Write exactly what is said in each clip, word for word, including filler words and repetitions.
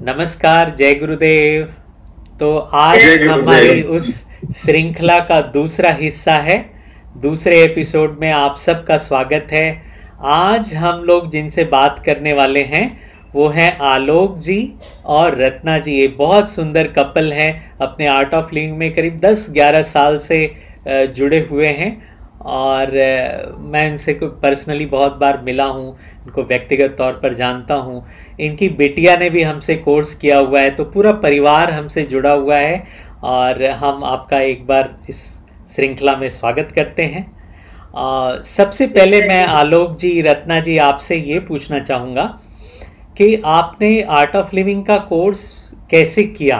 नमस्कार, जय गुरुदेव। तो आज जय गुरुदेव। हमारी उस श्रृंखला का दूसरा हिस्सा है। दूसरे एपिसोड में आप सबका स्वागत है। आज हम लोग जिनसे बात करने वाले हैं वो हैं आलोक जी और रत्ना जी। ये बहुत सुंदर कपल हैं, अपने आर्ट ऑफ लिविंग में करीब दस ग्यारह साल से जुड़े हुए हैं और मैं इनसे पर्सनली बहुत बार मिला हूँ, इनको व्यक्तिगत तौर पर जानता हूँ। इनकी बेटिया ने भी हमसे कोर्स किया हुआ है, तो पूरा परिवार हमसे जुड़ा हुआ है और हम आपका एक बार इस श्रृंखला में स्वागत करते हैं। आ, सबसे पहले मैं आलोक जी, रत्ना जी, आपसे ये पूछना चाहूँगा कि आपने आर्ट ऑफ लिविंग का कोर्स कैसे किया?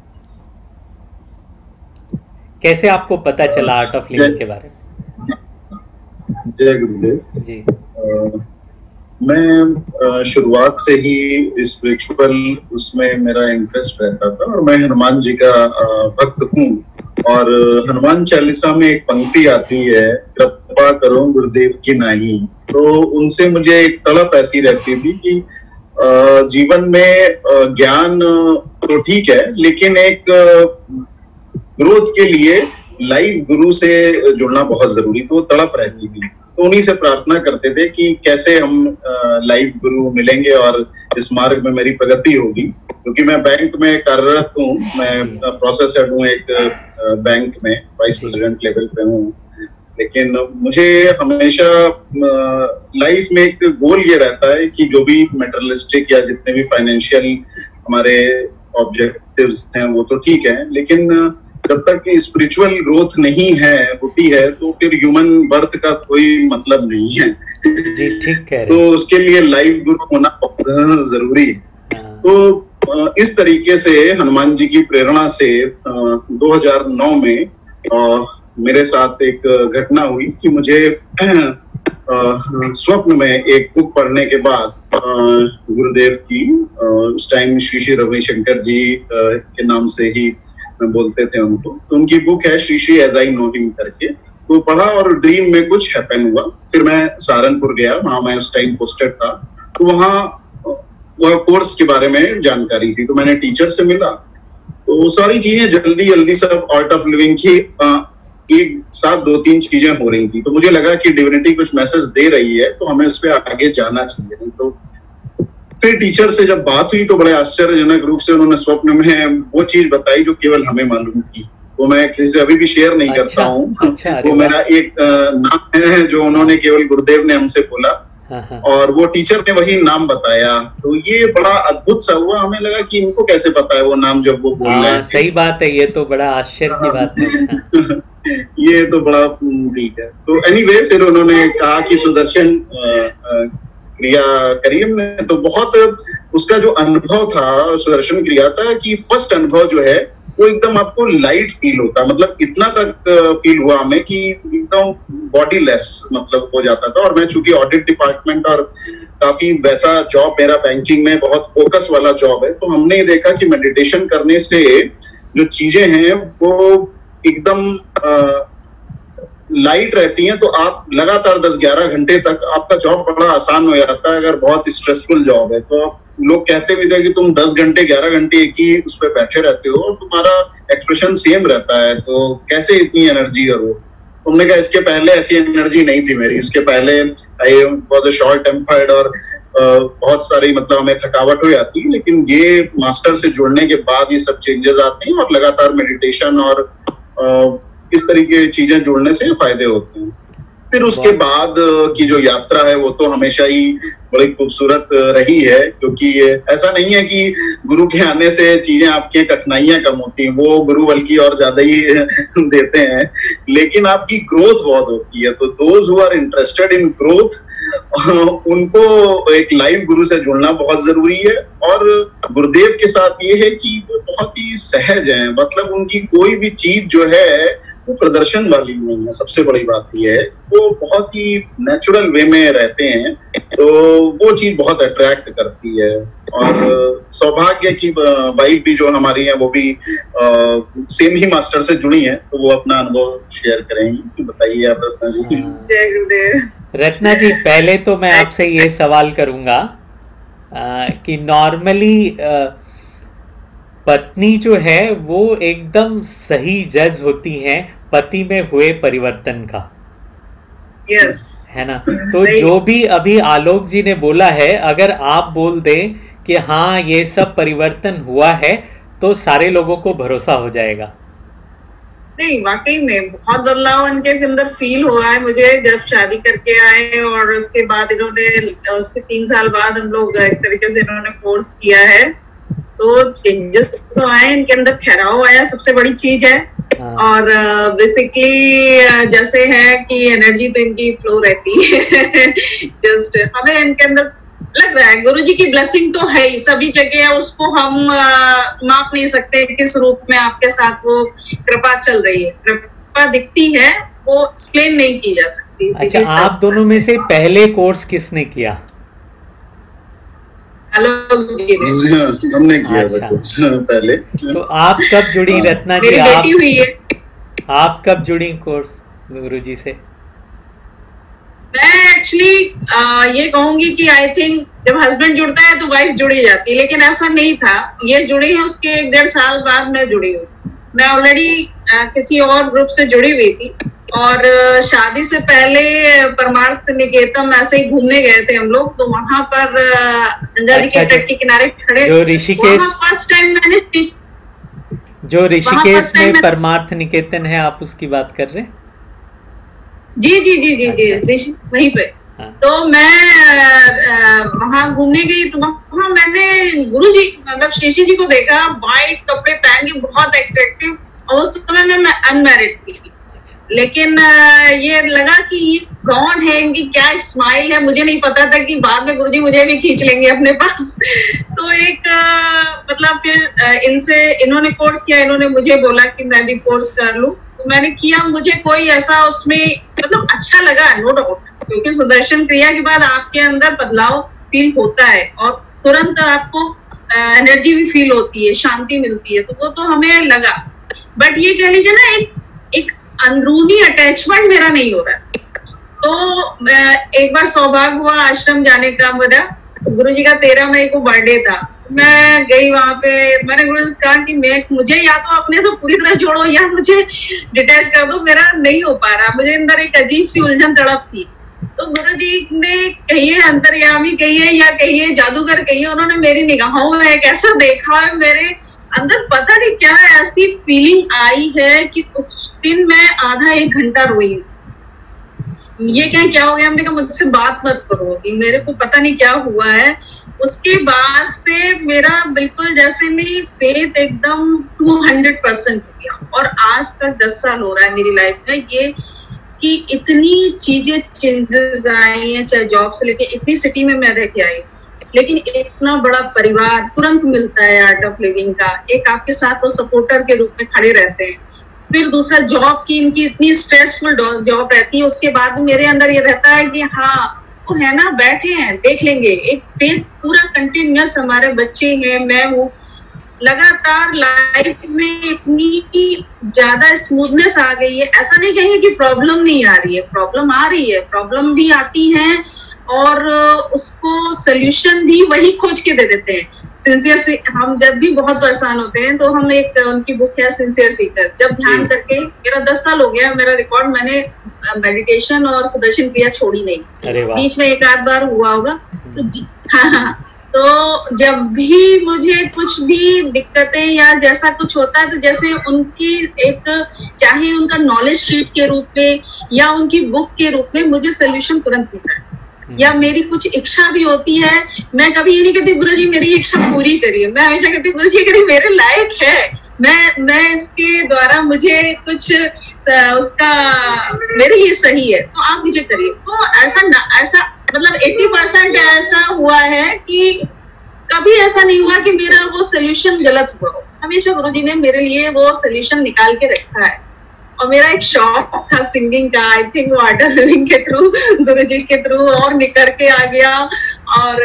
कैसे आपको पता चला आर्ट ऑफ लिविंग के बारे में? जय गुरुदेव जी। आ, मैं शुरुआत से ही स्पिरिचुअल उसमें मेरा इंटरेस्ट रहता था और मैं हनुमान जी का भक्त हूँ। और हनुमान चालीसा में एक पंक्ति आती है, कृपा करो गुरुदेव की नाही। तो उनसे मुझे एक तड़प ऐसी रहती थी कि जीवन में ज्ञान तो ठीक है, लेकिन एक ग्रोथ के लिए लाइव गुरु से जुड़ना बहुत जरूरी, तो तड़प रहती थी। तो उन्हीं से प्रार्थना करते थे कि कैसे हम लाइव गुरु मिलेंगे और इस मार्ग में मेरी प्रगति होगी। क्योंकि मैं बैंक में कार्यरत हूँ, मैं प्रोसेस हेड हूँ एक बैंक में, वाइस प्रेसिडेंट लेवल पे हूँ। लेकिन मुझे हमेशा लाइफ में एक गोल ये रहता है कि जो भी मेटेरियलिस्टिक या जितने भी फाइनेंशियल हमारे ऑब्जेक्टिव्स हैं वो तो ठीक है, लेकिन जब तक कि स्पिरिचुअल ग्रोथ नहीं है होती है तो फिर ह्यूमन बर्थ का कोई मतलब नहीं है। जी, ठीक कह रहे हैं। तो उसके लिए लाइव गुरु होना बहुत जरूरी है। तो इस तरीके से हनुमान जी की प्रेरणा से दो हज़ार नौ में मेरे साथ एक घटना हुई कि मुझे स्वप्न में एक बुक पढ़ने के बाद गुरुदेव की, उस टाइम श्री श्री रविशंकर जी के नाम से ही बोलते थे उनको, तो उनकी बुक है Shri Shri as I know him करके। तो पढ़ा और ड्रीम में कुछ हैपन हुआ। फिर मैं सहारनपुर गया, वहां मैं उस टाइम पोस्टेड था। तो वहाँ वह कोर्स के बारे में जानकारी थी, तो मैंने टीचर से मिला। तो सारी चीजें जल्दी जल्दी सब आर्ट ऑफ लिविंग की एक साथ दो तीन चीजें हो रही थी। तो मुझे लगा कि डिविनिटी कुछ मैसेज दे रही है तो हमें उस पर आगे जाना चाहिए। तो फिर टीचर से जब बात हुई तो बड़े आश्चर्यजनक रूप से उन्होंने स्वप्न में वो चीज बताई जो केवल हमें मालूम थी। वो मैं किसी से अभी भी शेयर नहीं अच्छा, करता हूँ। अच्छा, वो मेरा एक नाम है जो उन्होंने केवल गुरुदेव ने हमसे बोला और वो टीचर ने वही नाम बताया। तो ये बड़ा अद्भुत सा हुआ, हमें लगा कि इनको कैसे पता है वो नाम जब वो बोल रहे हैं। सही बात है, ये तो बड़ा आश्चर्य की बात है। ये तो बड़ा ठीक है। तो एनीवे फिर उन्होंने कहा कि सुदर्शन क्रिया करिए में, तो बहुत उसका जो अनुभव था सुदर्शन क्रिया था कि फर्स्ट अनुभव जो है वो एकदम आपको लाइट फील होता, मतलब इतना तक फील हुआ हमें कि एकदम बॉडी लेस मतलब हो जाता था। और मैं चूंकि ऑडिट डिपार्टमेंट और काफी वैसा जॉब मेरा बैंकिंग में बहुत फोकस वाला जॉब है, तो हमने ये देखा कि मेडिटेशन करने से जो चीजें हैं वो एकदम लाइट रहती हैं। तो आप लगातार दस ग्यारह घंटे तक आपका जॉब बड़ा आसान हो जाता है। अगर बहुत स्ट्रेसफुल जॉब है तो लोग कहते भी थे कि तुम दस घंटे ग्यारह घंटे एक ही उस पर बैठे रहते हो और तुम्हारा एक्सप्रेशन सेम रहता है, तो कैसे इतनी एनर्जी है वो। तुमने कहा इसके पहले ऐसी एनर्जी नहीं थी मेरी। इसके पहले I was a short tempered और बहुत सारी मतलब हमें थकावट हो जाती है। लेकिन ये मास्टर से जुड़ने के बाद ये सब चेंजेस आते हैं और लगातार मेडिटेशन और इस तरीके की चीजें जुड़ने से फायदे होते हैं। फिर उसके बाद की जो यात्रा है वो तो हमेशा ही बड़ी खूबसूरत रही है, क्योंकि ऐसा नहीं है कि गुरु के आने से चीजें आपकी कठिनाइयां कम होती हैं, वो गुरु बल्कि और ज्यादा ही देते हैं, लेकिन आपकी ग्रोथ बहुत होती है। तो those who are interested in growth उनको एक लाइव गुरु से जुड़ना बहुत जरूरी है। और गुरुदेव के साथ ये है कि वो बहुत ही सहज है, मतलब उनकी कोई भी चीज जो है वो प्रदर्शन वाली नहीं है। सबसे बड़ी बात ये है वो बहुत ही नेचुरल वे में रहते हैं, तो वो चीज बहुत अट्रैक्ट करती है। और सौभाग्य की वाइफ भी जो हमारी है वो भी आ, सेम ही मास्टर से जुड़ी है, तो वो अपना अनुभव शेयर करेंगी। बताइए आप रत्ना जी। जय गुरुदेव। रत्ना जी, पहले तो मैं आपसे ये सवाल करूंगा कि नॉर्मली पत्नी जो है वो एकदम सही जज होती है पति में हुए परिवर्तन का। यस है ना। तो जो भी अभी आलोक जी ने बोला है, अगर आप बोल दें कि हाँ ये सब परिवर्तन हुआ है, तो सारे लोगों को भरोसा हो जाएगा। नहीं, वाकई में बहुत बदलाव इनके अंदर फील हुआ है मुझे जब शादी करके आए, और उसके बाद इन्होंने, उसके तीन साल बाद हम लोग एक तरीके से इन्होंने कोर्स किया है, तो चेंजेस तो आए इनके अंदर, ठहराव आया, सबसे बड़ी चीज है। और बेसिकली जैसे है कि एनर्जी तो इनकी फ्लो रहती है जस्ट हमें इनके अंदर लग रहा है गुरुजी की ब्लेसिंग तो है ही सभी जगह, उसको हम माप नहीं सकते किस रूप में आपके साथ वो कृपा चल रही है। कृपा दिखती है, वो एक्सप्लेन नहीं की जा सकती। अच्छा, आप दोनों में से पहले कोर्स किसने किया? आलोक जी ने। हमने किया अच्छा। था पहले। तो आप कब जुड़ी रत्ना जी? मेरी आप बेटी हुई है। आप कब जुड़ी कोर्स गुरुजी से? मैं एक्चुअली ये कहूंगी कि आई थिंक जब हस्बैंड जुड़ता है तो वाइफ जुड़ी जाती है, लेकिन ऐसा नहीं था। ये जुड़ी है उसके एक डेढ़ साल बाद मैं जुड़ी हूँ। मैं ऑलरेडी किसी और ग्रुप से जुड़ी हुई थी, और शादी से पहले परमार्थ निकेतन ऐसे ही घूमने गए थे हम लोग, तो वहां पर गंगा जी के तट के किनारे खड़े, जो ऋषिकेश, फर्स्ट टाइम मैंने, जो ऋषिकेश में परमार्थ निकेतन है, आप उसकी बात कर रहे हैं? जी जी जी जी जी ऋषि वहीं पे। हाँ। तो मैं वहां घूमने गई, तो वहां मैंने गुरुजी मतलब शेषी जी को देखा, व्हाइट कपड़े पहन के बहुत अट्रैक्टिव, और उस समय में मैं अनमैरिड थी। लेकिन ये लगा कि ये कौन है, इनकी क्या स्माइल है, मुझे नहीं पता था कि बाद में गुरुजी मुझे भी खींच लेंगे अपने पास तो एक मतलब फिर इनसे इन्होंने कोर्स किया, इन्होंने मुझे बोला कि मैं भी कोर्स कर लूं, तो मैंने किया। मुझे कोई ऐसा उसमें मतलब अच्छा लगा, नो डाउट, क्योंकि सुदर्शन क्रिया के बाद आपके अंदर बदलाव फील होता है, और तुरंत आपको एनर्जी भी फील होती है, शांति मिलती है, तो वो तो हमें लगा। बट ये कह लीजिए ना, एक एक अंदरूनी अटैचमेंट मेरा नहीं हो रहा। तो एक बार सौभाग्य हुआ आश्रम जाने का मेरा, तो गुरुजी का तेरह मई को बर्थडे था, तो मैं गई वहां पे। मैंने गुरुजी से कहा कि मैं मुझे या तो अपने से पूरी तरह जोड़ो या मुझे डिटैच कर दो, मेरा नहीं हो पा रहा, मुझे अंदर एक अजीब सी उलझन तड़प थी। तो गुरुजी ने कहिए अंतर्यामी कहिए या कहिए जादूगर कहिए, उन्होंने मेरी निगाहों में एक ऐसा देखा है, मेरे अंदर पता नहीं क्या ऐसी फीलिंग आई है कि उस दिन मैं आधा एक घंटा रोई। ये क्या क्या हो गया, हमने कहा मुझसे बात मत करो, कि मेरे को पता नहीं क्या हुआ है। उसके बाद से मेरा बिल्कुल जैसे नहीं फेथ एकदम टू हंड्रेड परसेंट हो गया, और आज तक दस साल हो रहा है मेरी लाइफ में ये कि इतनी चीजें चेंजेस आई हैं, चाहे जॉब से लेके इतनी सिटी में मैं रह के आई, लेकिन इतना बड़ा परिवार तुरंत मिलता है आर्ट ऑफ लिविंग का। एक आपके साथ वो सपोर्टर के रूप में खड़े रहते हैं। फिर दूसरा जॉब की इनकी इतनी स्ट्रेसफुल जॉब रहती है, उसके बाद मेरे अंदर ये रहता है कि हाँ वो है ना, बैठे हैं देख लेंगे। एक फेथ पूरा कंटिन्यूअस, हमारे बच्चे हैं, मैं हूँ, लगातार लाइफ में इतनी ज्यादा स्मूथनेस आ गई है। ऐसा नहीं कहेंगे कि प्रॉब्लम नहीं आ रही है, प्रॉब्लम आ रही है, प्रॉब्लम भी आती है, और उसको सोल्यूशन भी वही खोज के दे देते हैं। सिंसियर से हम जब भी बहुत परेशान होते हैं तो हम एक उनकी बुक है सिंसियर सीकर, जब ध्यान करके, मेरा दस साल हो गया मेरा रिकॉर्ड, मैंने मेडिटेशन और सुदर्शन क्रिया छोड़ी नहीं, बीच में एक आध बार हुआ होगा। तो हाँ हाँ तो जब भी मुझे कुछ भी दिक्कतें या जैसा कुछ होता है, तो जैसे उनकी एक, चाहे उनका नॉलेज शीट के रूप में या उनकी बुक के रूप में मुझे सोल्यूशन तुरंत मिलता है। या मेरी कुछ इच्छा भी होती है, मैं कभी ये नहीं कहती गुरुजी मेरी इच्छा पूरी करिए, मैं हमेशा कहती हूँ गुरुजी करिए, मेरे लायक है, मैं मैं इसके द्वारा मुझे कुछ उसका मेरे लिए सही है, तो आप मुझे करिए। तो ऐसा ना, ऐसा मतलब अस्सी परसेंट ऐसा हुआ है कि कभी ऐसा नहीं हुआ कि मेरा वो सोल्यूशन गलत हुआ हो। हमेशा गुरुजी ने मेरे लिए वो सोल्यूशन निकाल के रखा है। और मेरा एक शौक था सिंगिंग का, आई थिंक वो आर्ट ऑफ लिविंग के थ्रू, गुरुजी के थ्रू और निकल के आ गया। और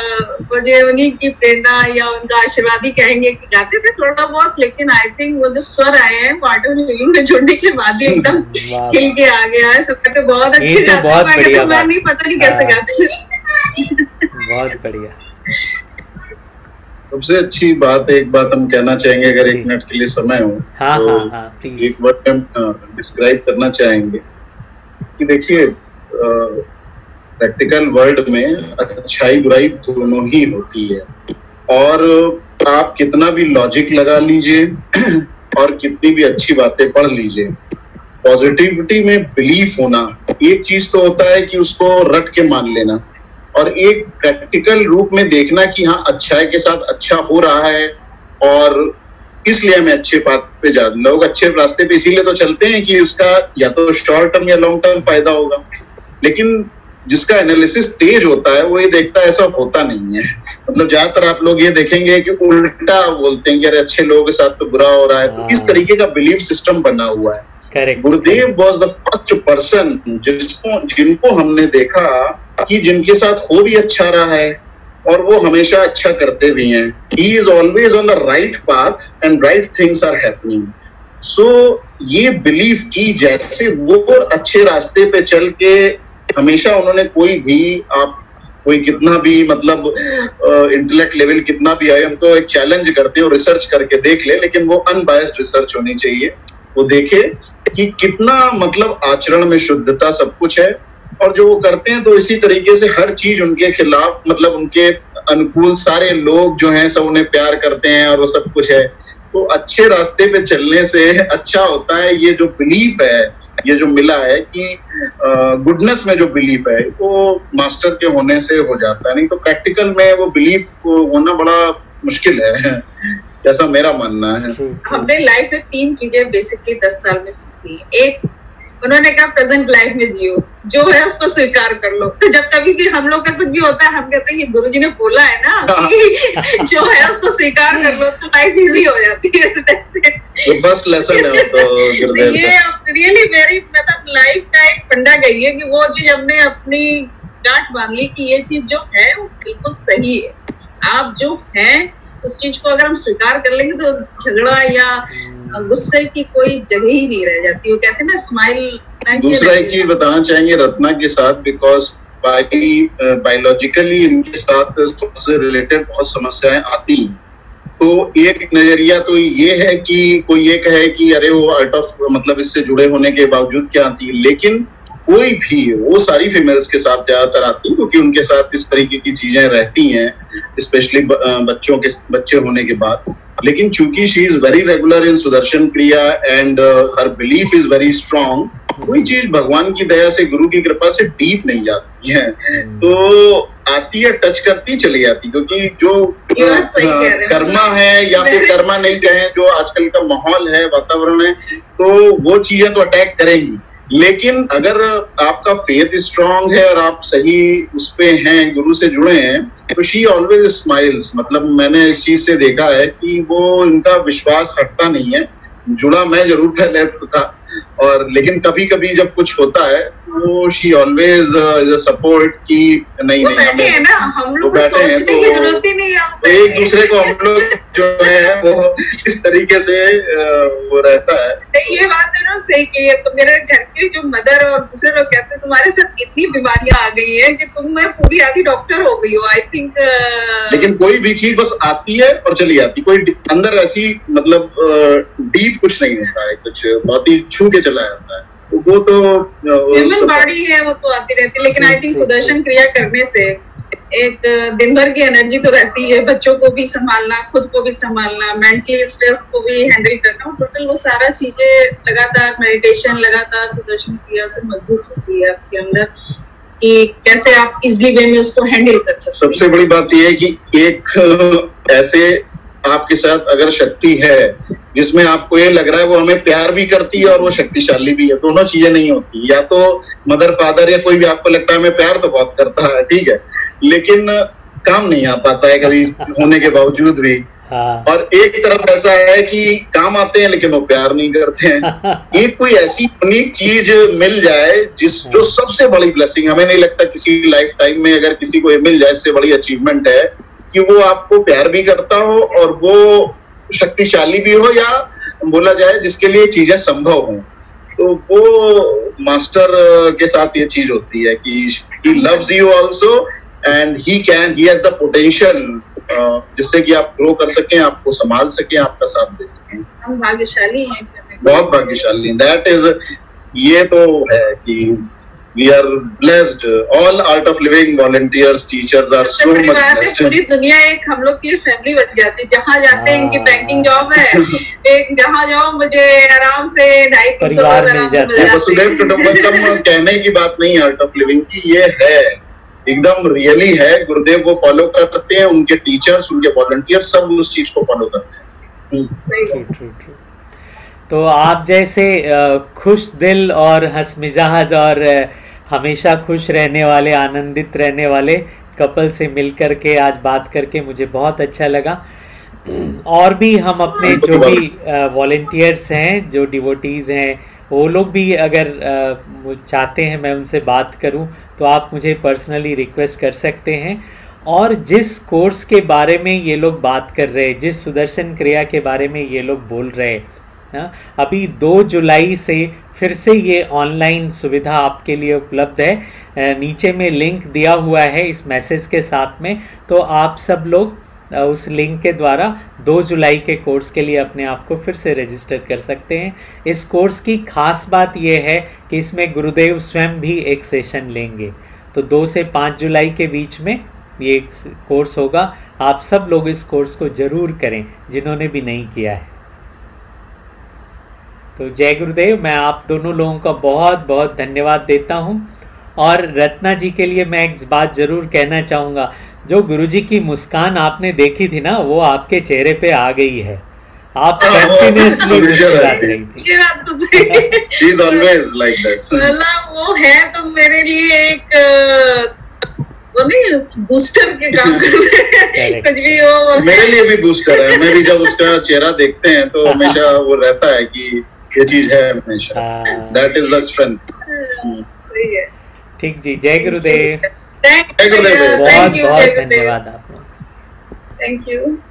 मुझे उन्हीं की प्रेरणा या उनका आशीर्वाद ही कहेंगे कि गाते थे थोड़ा बहुत, लेकिन आई थिंक वो जो स्वर आए हैं वो आर्ट ऑफ लिविंग में जुड़ने के बाद ही एकदम खिल के आ गया है। सब कहते बहुत अच्छे गाते हैं, मैं कहती हूँ मैं नहीं, पता नहीं कैसे गाते हैं। बहुत बढ़िया। सबसे अच्छी बात, एक बात हम कहना चाहेंगे, अगर एक मिनट के लिए समय हो हाँ, तो हाँ, हाँ, प्लीज। एक बात हम डिस्क्राइब करना चाहेंगे कि देखिए, प्रैक्टिकल वर्ल्ड में अच्छाई बुराई दोनों ही होती है, और आप कितना भी लॉजिक लगा लीजिए और कितनी भी अच्छी बातें पढ़ लीजिए, पॉजिटिविटी में बिलीफ होना एक चीज तो होता है कि उसको रट के मान लेना, और एक प्रैक्टिकल रूप में देखना कि हाँ अच्छाई के साथ अच्छा हो रहा है और इसलिए हमें अच्छे बात पे जा, लोग अच्छे रास्ते पे इसीलिए तो चलते हैं कि उसका या तो शॉर्ट टर्म या लॉन्ग टर्म फायदा होगा, लेकिन जिसका एनालिसिस तेज होता है वो ये देखता है ऐसा होता नहीं है। मतलब ज्यादातर आप लोग ये देखेंगे कि उल्टा बोलते हैं कि अरे अच्छे लोगों के साथ तो बुरा हो रहा है, तो इस तरीके का बिलीफ सिस्टम बना हुआ है। Correct. Gurudev was the first person जिसको जिनको हमने देखा कि जिनके साथ हो भी अच्छा रहा है और वो हमेशा अच्छा करते भी हैं। He is always on the right path and right things are happening. So ये बिलीफ की जैसे वो अच्छे रास्ते पे चल के हमेशा उन्होंने कोई भी आप कोई कितना भी मतलब इंटेलेक्ट लेवल कितना भी आए, हम तो एक चैलेंज करते हैं और रिसर्च करके देख ले, लेकिन वो अनबायस्ड रिसर्च होनी चाहिए। वो देखे कि कितना मतलब आचरण में शुद्धता सब कुछ है, और जो वो करते हैं तो इसी तरीके से हर चीज उनके खिलाफ मतलब उनके अनुकूल सारे लोग जो हैं सब उन्हें प्यार करते हैं और वो सब कुछ है। तो अच्छे रास्ते पे चलने से अच्छा होता है। ये जो बिलीफ है, ये जो मिला है कि गुडनेस में जो बिलीफ है वो मास्टर के होने से हो जाता है, नहीं तो प्रैक्टिकल में वो बिलीफ को होना बड़ा मुश्किल है, ऐसा मेरा मानना है। हमने लाइफ में तीन चीजें बेसिकली दस साल में सीखी। एक, उन्होंने कहा प्रेजेंट लाइफ में जियो, जो है उसको स्वीकार कर लो। तो जब कभी भी हम लोग का कुछ भी होता है हम कहते हैं कि गुरुजी ने बोला है ना कि जो है उसको स्वीकार कर लो, तो लाइफ इजी हो जाती है। फर्स्ट लेसन है तो गुरुदेव ये रियली मेरी मतलब लाइफ का एक फंडा गई है कि वो चीज हमने अपनी गांठ बांध ली कि ये चीज जो है वो बिल्कुल सही है। आप जो है उस चीज को अगर हम स्वीकार कर लेंगे तो झगड़ा या गुस्से की कोई जगह ही नहीं रह जाती। वो कहते हैं ना स्माइल। दूसरा एक चीज बताना चाहेंगे रत्ना के साथ, बिकॉज बायोलॉजिकली इनके साथ से रिलेटेड बहुत समस्याएं आती हैं। तो एक नजरिया तो ये है कि कोई ये कहे कि अरे वो आउट ऑफ मतलब इससे जुड़े होने के बावजूद क्या आती है, लेकिन कोई भी वो सारी फीमेल्स के साथ ज्यादातर आती है क्योंकि उनके साथ इस तरीके की चीजें रहती हैं, स्पेशली बच्चों के बच्चे होने के बाद। लेकिन चूंकि she is very regular in Sudarshan Kriya and her belief is very strong, कोई चीज भगवान की दया से गुरु की कृपा से डीप नहीं जाती है, तो आती है टच करती चली जाती, क्योंकि जो कर्मा है या फिर कर्मा नहीं कहें, जो आजकल का माहौल है वातावरण है, तो वो चीजें तो अटैक करेंगी। लेकिन अगर आपका फेथ स्ट्रांग है और आप सही उस पे हैं, गुरु से जुड़े हैं, तो शी ऑलवेज स्माइल्स। मतलब मैंने इस चीज से देखा है कि वो इनका विश्वास हटता नहीं है। जुड़ा मैं जरूर पहले था, और लेकिन कभी कभी जब कुछ होता है तो शी ऑलवेज सपोर्ट की नहीं नहीं बैठे हैं ना, हम लोग को सोचने की जरूरत ही नहीं है, तो एक दूसरे को हम लोग जो है वो इस तरीके से वो रहता है। ये बात है ना सही की है। तो मेरे घर के जो मदर और दूसरे लोग कहते हैं तुम्हारे साथ इतनी बीमारियां आ गई है कि तुम मैं पूरी आधी डॉक्टर हो गई हो। आई थिंक लेकिन कोई भी चीज बस आती है और चली जाती, कोई अंदर ऐसी मतलब डीप कुछ नहीं होता है, कुछ बहुत ही छू के चला जाता है। वो तो ह्यूमन बॉडी है, वो तो आती रहती है। लेकिन आई थिंक सुदर्शन क्रिया करने से एक दिन भर की एनर्जी तो रहती है, बच्चों को भी संभालना, खुद को भी संभालना, मेंटली स्ट्रेस को भी हैंडल करना, टोटल वो सारा चीजें लगातार मेडिटेशन लगातार सुदर्शन क्रिया से मजबूत होती है आपके अंदर कि कैसे आप इजली वे में उसको हैंडल कर सकते हैं। सबसे बड़ी बात यह है कि एक ऐसे आपके साथ अगर शक्ति है जिसमें आपको ये लग रहा है वो हमें प्यार भी करती है और वो शक्तिशाली भी है, दोनों चीजें नहीं होती। या तो मदर फादर या कोई भी आपको लगता है हमें प्यार तो बहुत करता है, ठीक है, लेकिन काम नहीं आ पाता है कभी होने के बावजूद भी। हाँ। और एक तरफ ऐसा है कि काम आते हैं लेकिन वो प्यार नहीं करते हैं। एक कोई ऐसी यूनिक चीज मिल जाए जिस जो सबसे बड़ी ब्लेसिंग, हमें नहीं लगता किसी लाइफ टाइम में अगर किसी को ये मिल जाए इससे बड़ी अचीवमेंट है कि वो आपको प्यार भी करता हो और वो शक्तिशाली भी हो, या बोला जाए जिसके लिए चीजें संभव हो। तो वो मास्टर के साथ ये चीज होती है कि he loves you also and he can he has the potential जिससे कि आप ग्रो कर सकें, आपको संभाल सकें, आपका साथ दे सकें। हम भाग्यशाली हैं, बहुत भाग्यशाली। दैट इज, ये तो है कि we are blessed, all art of living volunteers, teachers are so much blessed। पूरी दुनिया एक हम लोग की फैमिली बन जाती है, जहाँ जाते हैं इनकी बैंकिंग जॉब है, एक जहाँ जाओ मुझे आराम से ढाई तीन सौ परिवार मिल जाते हैं। वसुधैव कुटुंबकम कहने की बात नहीं आर्ट ऑफ लिविंग की, ये है एकदम रियली है। गुरुदेव वो फॉलो करते हैं, उनके टीचर्स, उनके वॉलंटियर्स सब उस चीज को फॉलो करते हैं। True true true. तो आप जैसे खुश दिल और हंस मिजाज और हमेशा खुश रहने वाले, आनंदित रहने वाले कपल से मिल कर के आज बात करके मुझे बहुत अच्छा लगा। और भी हम अपने जो भी वॉलंटियर्स हैं, जो डिवोटीज़ हैं, वो लोग भी अगर चाहते हैं मैं उनसे बात करूं तो आप मुझे पर्सनली रिक्वेस्ट कर सकते हैं। और जिस कोर्स के बारे में ये लोग बात कर रहे हैं, जिस सुदर्शन क्रिया के बारे में ये लोग बोल रहे हैं, हाँ, अभी दो जुलाई से फिर से ये ऑनलाइन सुविधा आपके लिए उपलब्ध है। नीचे में लिंक दिया हुआ है इस मैसेज के साथ में, तो आप सब लोग उस लिंक के द्वारा दो जुलाई के कोर्स के लिए अपने आप को फिर से रजिस्टर कर सकते हैं। इस कोर्स की खास बात यह है कि इसमें गुरुदेव स्वयं भी एक सेशन लेंगे। तो दो से पाँच जुलाई के बीच में ये कोर्स होगा। आप सब लोग इस कोर्स को ज़रूर करें जिन्होंने भी नहीं किया है। तो जय गुरुदेव। मैं आप दोनों लोगों का बहुत बहुत धन्यवाद देता हूँ। और रत्ना जी के लिए मैं एक बात ज़रूर कहना चाहूँगा, जो गुरुजी की मुस्कान आपने देखी थी ना, वो आपके चेहरे पे आ गई है। आप कंटिन्यूअसली मुस्कुराती रही थी। ये बात तो सही। She is always like that। मतलब वो है तो मेरे लिए एक वो नहीं बूस्टर के काम करते हैं, कुछ भी हो। मेरे लिए भी बूस्टर है। मैं भी जब उसका चेहरा देखते हैं तो हमेशा वो रहता है कि ये चीज है हमेशा। That is the strength. ठीक जी, जय गुरुदेव। थैंक यू, बहुत बहुत धन्यवाद आप लोग। Thank you.